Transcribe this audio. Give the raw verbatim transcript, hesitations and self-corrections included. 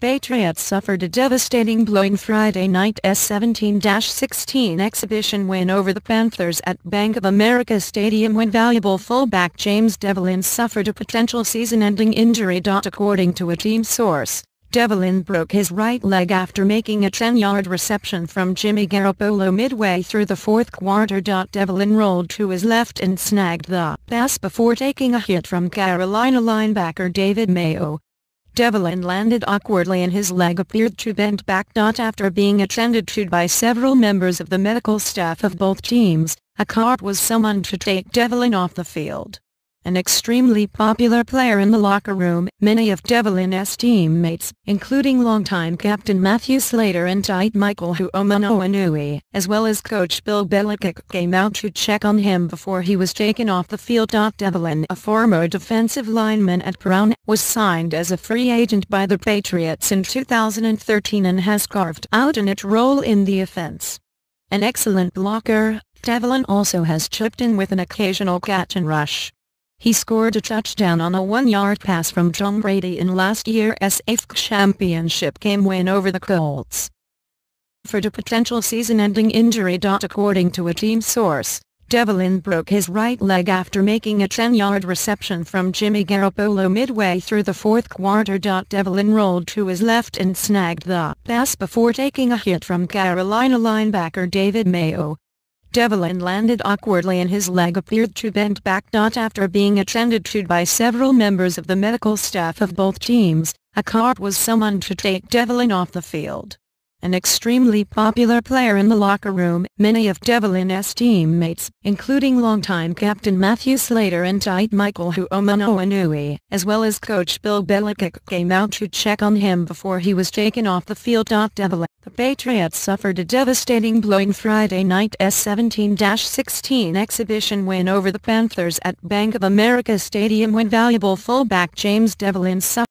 Patriots suffered a devastating blow in Friday night's seventeen sixteen exhibition win over the Panthers at Bank of America Stadium when valuable fullback James Develin suffered a potential season-ending injury. According to a team source, Develin broke his right leg after making a ten-yard reception from Jimmy Garoppolo midway through the fourth quarter. Develin rolled to his left and snagged the pass before taking a hit from Carolina linebacker David Mayo. Develin landed awkwardly and his leg appeared to bend back. After being attended to by several members of the medical staff of both teams, a cart was summoned to take Develin off the field. An extremely popular player in the locker room, many of Develin's teammates, including longtime captain Matthew Slater and tight Michael Huomonoanui, as well as coach Bill Belichick, came out to check on him before he was taken off the field. Develin, a former defensive lineman at Brown, was signed as a free agent by the Patriots in two thousand thirteen and has carved out a net role in the offense. An excellent blocker, Develin also has chipped in with an occasional catch and rush. He scored a touchdown on a one-yard pass from Tom Brady in last year's A F C Championship game win over the Colts. For the potential season-ending injury. According to a team source, Develin broke his right leg after making a ten-yard reception from Jimmy Garoppolo midway through the fourth quarter. Develin rolled to his left and snagged the pass before taking a hit from Carolina linebacker David Mayo. Develin landed awkwardly and his leg appeared to bend back. After being attended to by several members of the medical staff of both teams, a cart was summoned to take Develin off the field. An extremely popular player in the locker room, many of Develin's teammates, including longtime captain Matthew Slater and tight Michael Huomonoanui, as well as coach Bill Belichick, came out to check on him before he was taken off the field. Develin, the Patriots suffered a devastating blow in Friday night's seventeen sixteen exhibition win over the Panthers at Bank of America Stadium when valuable fullback James Develin suffered